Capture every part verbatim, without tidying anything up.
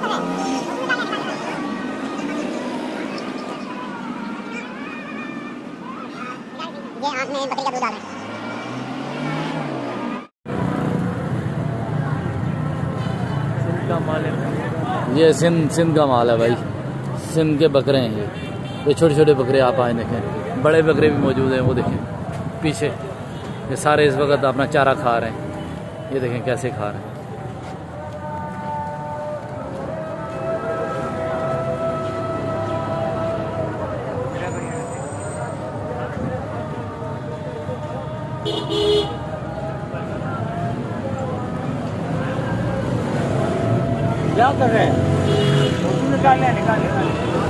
ये आँख में बकरी का दूध डाल रहे हैं। सिंध का माल है ये सिंध सिंध का माल है भाई। सिंध के बकरे हैं ये ये छोटे छोटे बकरे आप आए देखें, बड़े बकरे भी मौजूद हैं। वो देखें पीछे, ये सारे इस वक्त अपना चारा खा रहे हैं। ये देखें कैसे खा रहे हैं। क्या कर रहे हैं? निकाल ले निकाल ले।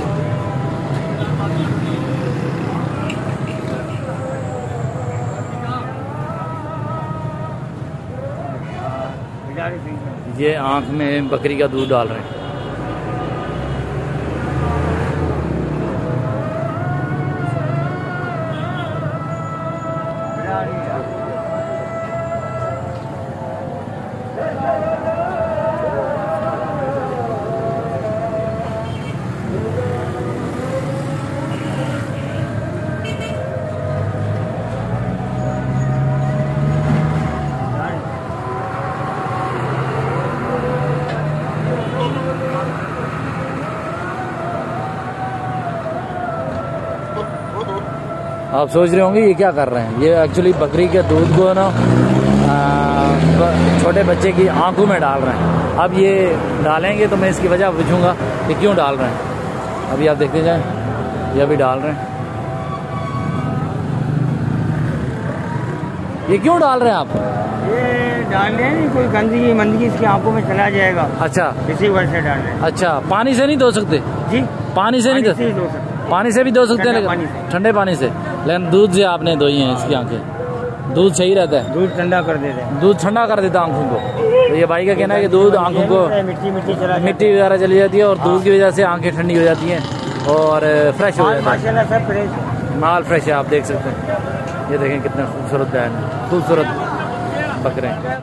ये आँख में बकरी का दूध डाल रहे हैं। आप सोच रहे होंगे ये क्या कर रहे हैं। ये एक्चुअली बकरी के दूध को ना छोटे बच्चे की आंखों में डाल रहे हैं। अब ये डालेंगे तो मैं इसकी वजह पूछूंगा कि क्यों डाल रहे हैं। अभी आप देखते जाएं, ये अभी डाल रहे हैं। ये क्यों डाल रहे हैं आप? ये डाल रहे हैं कोई गंदगी मंदगी इसकी आंखों में चला जाएगा। अच्छा, इसी वजह से डाल रहे हैं। अच्छा, पानी से नहीं धो सकते जी? पानी से नहीं धो सकते। पानी से भी धो सकते हैं, लेकिन ठंडे पानी से। लेकिन दूध से आपने धोई हैं इसकी आंखें। दूध सही रहता है, दूध ठंडा कर देते हैं। दूध ठंडा कर देता आंखों को। तो ये भाई का कहना है कि दूध आंखों को मिट्टी मिट्टी चला मिट्टी वगैरह चली जाती है और दूध की वजह से आंखें ठंडी हो जाती हैं और फ्रेश हो जाता है। सब फ्रेश है, माल फ्रेश है। आप देख सकते हैं, ये देखें कितने खूबसूरत बैन, खूबसूरत बकरे हैं।